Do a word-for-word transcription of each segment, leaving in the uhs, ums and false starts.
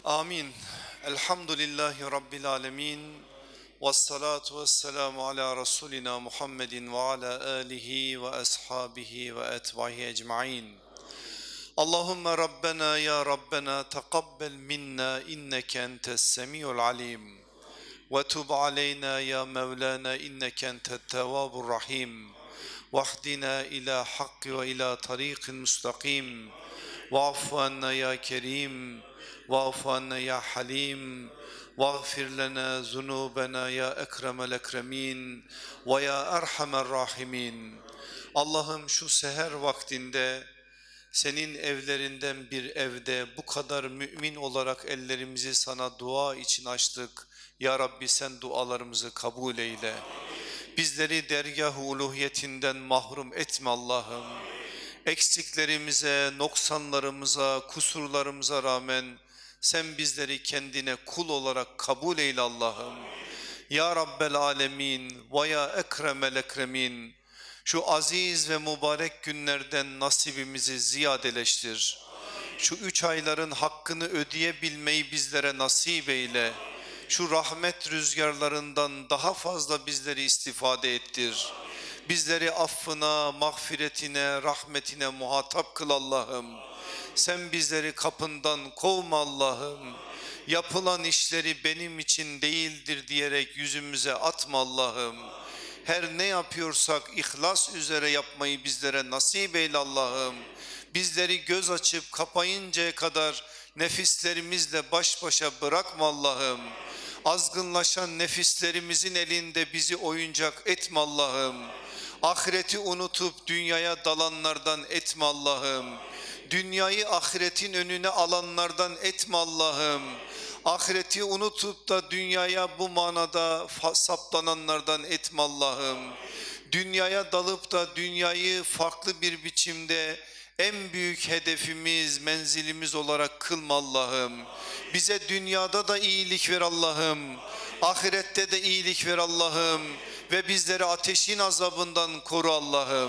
Amin. Elhamdülillahi Rabbil alemin. Vessalatu vesselamu ala Resulina Muhammedin ve ala alihi ve ashabihi ve etbahi ecmain. Allahümme Rabbena ya Rabbena tekabbel minna inneke entes semiyul alim. Ve tub aleyna ya Mevlana inneke entet tevvabur rahim. Vahdina ila hakkı ve ila tariqin müstakim. Va'fu anna ya kerim. Va'fu anna ya halim. Vağfir lana zunubena ya ekremel ekremin ve ya erhamer rahimin. Allah'ım şu seher vaktinde senin evlerinden bir evde bu kadar mümin olarak ellerimizi sana dua için açtık. Ya Rabbi sen dualarımızı kabul eyle. Bizleri dergâh-ı uluhiyetinden mahrum etme Allah'ım. Eksiklerimize, noksanlarımıza, kusurlarımıza rağmen sen bizleri kendine kul olarak kabul eyle Allah'ım. Ya Rabbel alemin ve ya ekremel ekremin. Şu aziz ve mübarek günlerden nasibimizi ziyadeleştir. Şu üç ayların hakkını ödeyebilmeyi bizlere nasip eyle. Şu rahmet rüzgarlarından daha fazla bizleri istifade ettir. Bizleri affına, mağfiretine, rahmetine muhatap kıl Allah'ım. Sen bizleri kapından kovma Allah'ım. Yapılan işleri benim için değildir diyerek yüzümüze atma Allah'ım. Her ne yapıyorsak ihlas üzere yapmayı bizlere nasip eyle Allah'ım. Bizleri göz açıp kapayıncaya kadar nefislerimizle baş başa bırakma Allah'ım. Azgınlaşan nefislerimizin elinde bizi oyuncak etme Allah'ım. Ahireti unutup dünyaya dalanlardan etme Allah'ım. Dünyayı ahiretin önüne alanlardan etme Allah'ım. Ahireti unutup da dünyaya bu manada saplananlardan etme Allah'ım. Dünyaya dalıp da dünyayı farklı bir biçimde en büyük hedefimiz, menzilimiz olarak kılma Allah'ım. Bize dünyada da iyilik ver Allah'ım. Ahirette de iyilik ver Allah'ım. Ve bizleri ateşin azabından koru Allah'ım.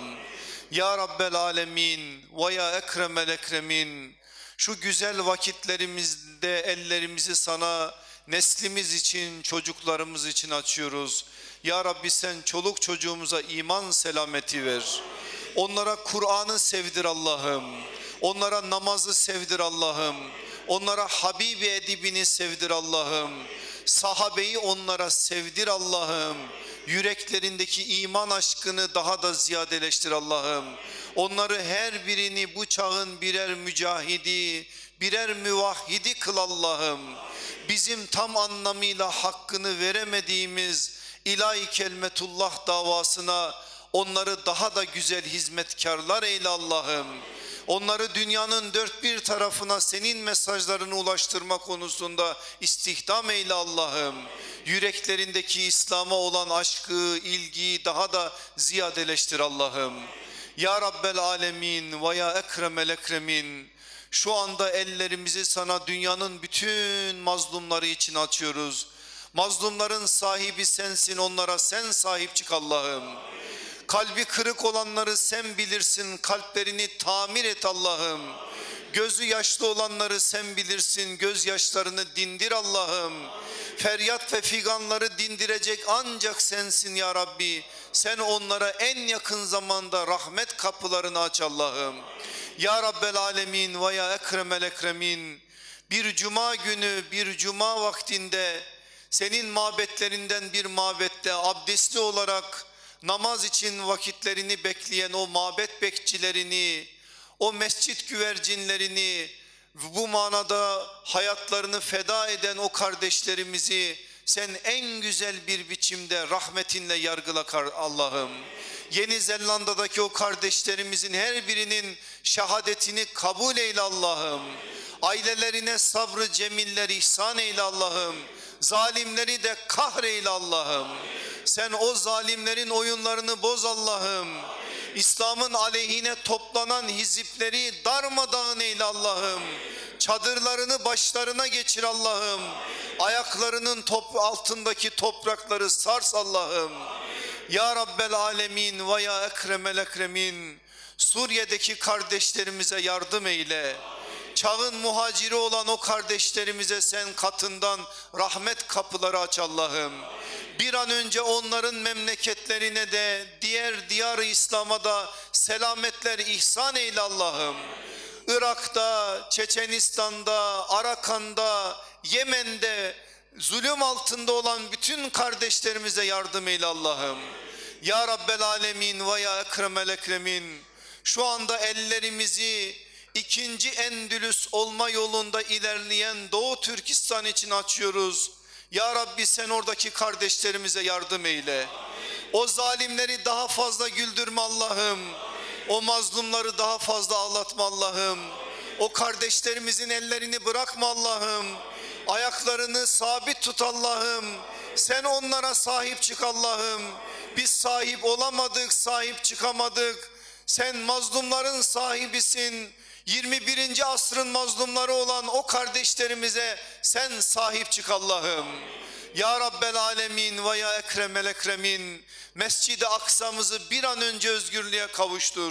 Ya Rabbel alemin ve ya ekremel ekremin. Şu güzel vakitlerimizde ellerimizi sana, neslimiz için, çocuklarımız için açıyoruz. Ya Rabbi sen çoluk çocuğumuza iman selameti ver. Onlara Kur'an'ı sevdir Allah'ım. Onlara namazı sevdir Allah'ım. Onlara Habibi edibini sevdir Allah'ım. Sahabeyi onlara sevdir Allah'ım. Yüreklerindeki iman aşkını daha da ziyadeleştir Allah'ım. Onları her birini bu çağın birer mücahidi, birer müvahhidi kıl Allah'ım. Bizim tam anlamıyla hakkını veremediğimiz ilahi kelimetullah davasına onları daha da güzel hizmetkarlar eyle Allah'ım. Onları dünyanın dört bir tarafına senin mesajlarını ulaştırma konusunda istihdam eyle Allah'ım. Yüreklerindeki İslam'a olan aşkı, ilgiyi daha da ziyadeleştir Allah'ım. Ya Rabbel alemin ve ya ekremel ekremin. Şu anda ellerimizi sana dünyanın bütün mazlumları için açıyoruz. Mazlumların sahibi sensin, onlara sen sahip çık Allah'ım. Kalbi kırık olanları sen bilirsin, kalplerini tamir et Allah'ım. Gözü yaşlı olanları sen bilirsin, gözyaşlarını dindir Allah'ım. Feryat ve figanları dindirecek ancak sensin ya Rabbi. Sen onlara en yakın zamanda rahmet kapılarını aç Allah'ım. Ya Rabbel alemin ve ya ekremel ekremin. Bir cuma günü, bir cuma vaktinde senin mabetlerinden bir mabette abdestli olarak namaz için vakitlerini bekleyen o mabet bekçilerini, o mescit güvercinlerini, bu manada hayatlarını feda eden o kardeşlerimizi sen en güzel bir biçimde rahmetinle yargıla Allah'ım. Yeni Zelanda'daki o kardeşlerimizin her birinin şehadetini kabul eyle Allah'ım. Ailelerine sabrı cemiller ihsan eyle Allah'ım. Zalimleri de kahreyle Allah'ım. Sen o zalimlerin oyunlarını boz Allah'ım. İslam'ın aleyhine toplanan hizipleri darmadağın eyle Allah'ım. Çadırlarını başlarına geçir Allah'ım. Ayaklarının top altındaki toprakları sars Allah'ım. Ya Rabbel alemin ve ya ekremel ekremin. Suriye'deki kardeşlerimize yardım eyle. çağın muhaciri olan o kardeşlerimize sen katından rahmet kapıları aç Allah'ım. Bir an önce onların memleketlerine de diğer diyar-ı İslam'a da selametler ihsan eyle Allah'ım. Irak'ta, Çeçenistan'da, Arakan'da, Yemen'de zulüm altında olan bütün kardeşlerimize yardım eyle Allah'ım. Ya Rabbel Alemin ve ya Ekremel Ekremin, şu anda ellerimizi ikinci Endülüs olma yolunda ilerleyen Doğu Türkistan için açıyoruz. Ya Rabbi sen oradaki kardeşlerimize yardım eyle. O zalimleri daha fazla güldürme Allah'ım. O mazlumları daha fazla ağlatma Allah'ım. O kardeşlerimizin ellerini bırakma Allah'ım. Ayaklarını sabit tut Allah'ım. Sen onlara sahip çık Allah'ım. Biz sahip olamadık, sahip çıkamadık. Sen mazlumların sahibisin. yirmi birinci asrın mazlumları olan o kardeşlerimize sen sahip çık Allah'ım. Ya Rabbel Alemin ve ya Ekremel Ekremin, Mescid-i Aksa'mızı bir an önce özgürlüğe kavuştur.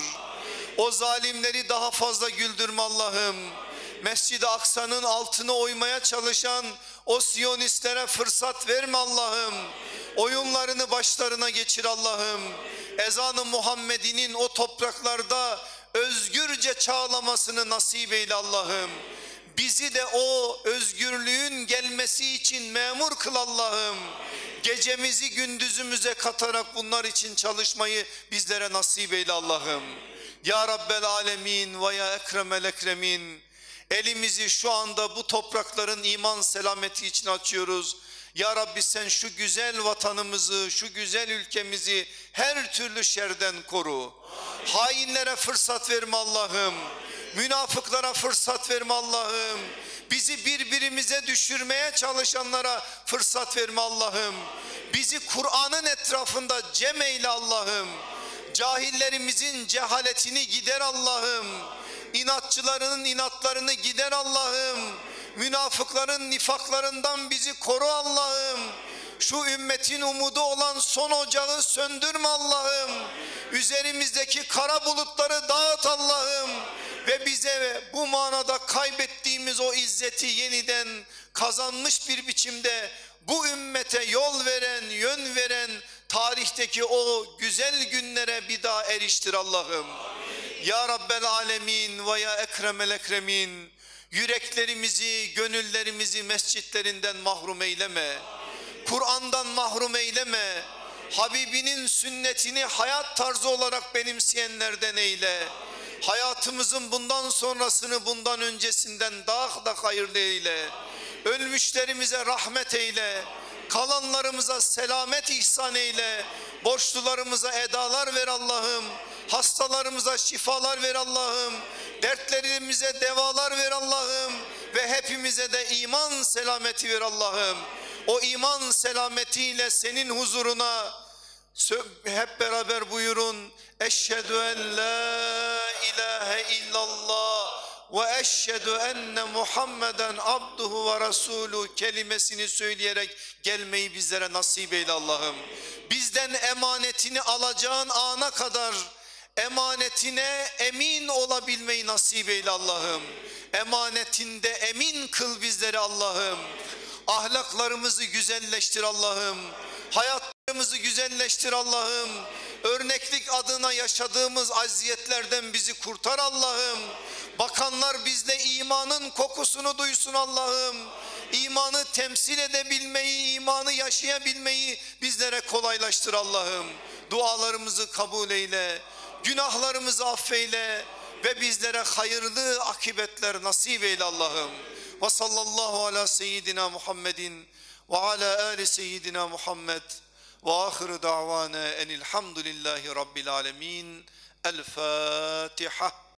O zalimleri daha fazla güldürme Allah'ım. Mescid-i Aksa'nın altını oymaya çalışan o Siyonistlere fırsat verme Allah'ım. Oyunlarını başlarına geçir Allah'ım. Ezan-ı Muhammed'inin o topraklarda özgürce çağlamasını nasip eyle Allah'ım. Bizi de o özgürlüğün gelmesi için memur kıl Allah'ım. Gecemizi gündüzümüze katarak bunlar için çalışmayı bizlere nasip eyle Allah'ım. Ya Rabbel Alemin ve ya Ekremel Ekremin, elimizi şu anda bu toprakların iman selameti için açıyoruz. Ya Rabbi sen şu güzel vatanımızı, şu güzel ülkemizi her türlü şerden koru. Hainlere fırsat verme Allah'ım. Münafıklara fırsat verme Allah'ım. Bizi birbirimize düşürmeye çalışanlara fırsat verme Allah'ım. Bizi Kur'an'ın etrafında cem eyle Allah'ım. Cahillerimizin cehaletini gider Allah'ım. İnatçılarının inatlarını gider Allah'ım. Münafıkların nifaklarından bizi koru Allah'ım. Şu ümmetin umudu olan son ocağı söndürme Allah'ım. Üzerimizdeki kara bulutları dağıt Allah'ım. Ve bize bu manada kaybettiğimiz o izzeti yeniden kazanmış bir biçimde bu ümmete yol veren, yön veren tarihteki o güzel günlere bir daha eriştir Allah'ım. Ya Rabbel Alemin ve ya Ekremel Ekremin, yüreklerimizi, gönüllerimizi mescitlerinden mahrum eyleme. Kur'an'dan mahrum eyleme. Habibinin sünnetini hayat tarzı olarak benimseyenlerden eyle. Hayatımızın bundan sonrasını bundan öncesinden daha da hayırlı eyle. Ölmüşlerimize rahmet eyle. Kalanlarımıza selamet ihsan eyle. Borçlularımıza edalar ver Allah'ım. Hastalarımıza şifalar ver Allah'ım. Dertlerimize devalar ver Allah'ım. Ve hepimize de iman selameti ver Allah'ım. O iman selametiyle senin huzuruna hep beraber buyurun. Eşhedü en la ilahe illallah ve eşhedü enne Muhammeden abduhu ve resulü kelimesini söyleyerek gelmeyi bizlere nasip eyle Allah'ım. Bizden emanetini alacağın ana kadar emanetine emin olabilmeyi nasip eyle Allah'ım. Emanetinde emin kıl bizleri Allah'ım. Ahlaklarımızı güzelleştir Allah'ım. Hayatlarımızı güzelleştir Allah'ım. Örneklik adına yaşadığımız aziyetlerden bizi kurtar Allah'ım. Bakanlar bizde imanın kokusunu duysun Allah'ım. İmanı temsil edebilmeyi, imanı yaşayabilmeyi bizlere kolaylaştır Allah'ım. Dualarımızı kabul eyle. Günahlarımızı affeyle ve bizlere hayırlı akıbetler nasip eyle Allah'ım. Ve sallallahu ala seyyidina Muhammedin ve ala ali seyyidina Muhammed ve ahiru da'vana enilhamdülillahi rabbil alemin. El Fatiha.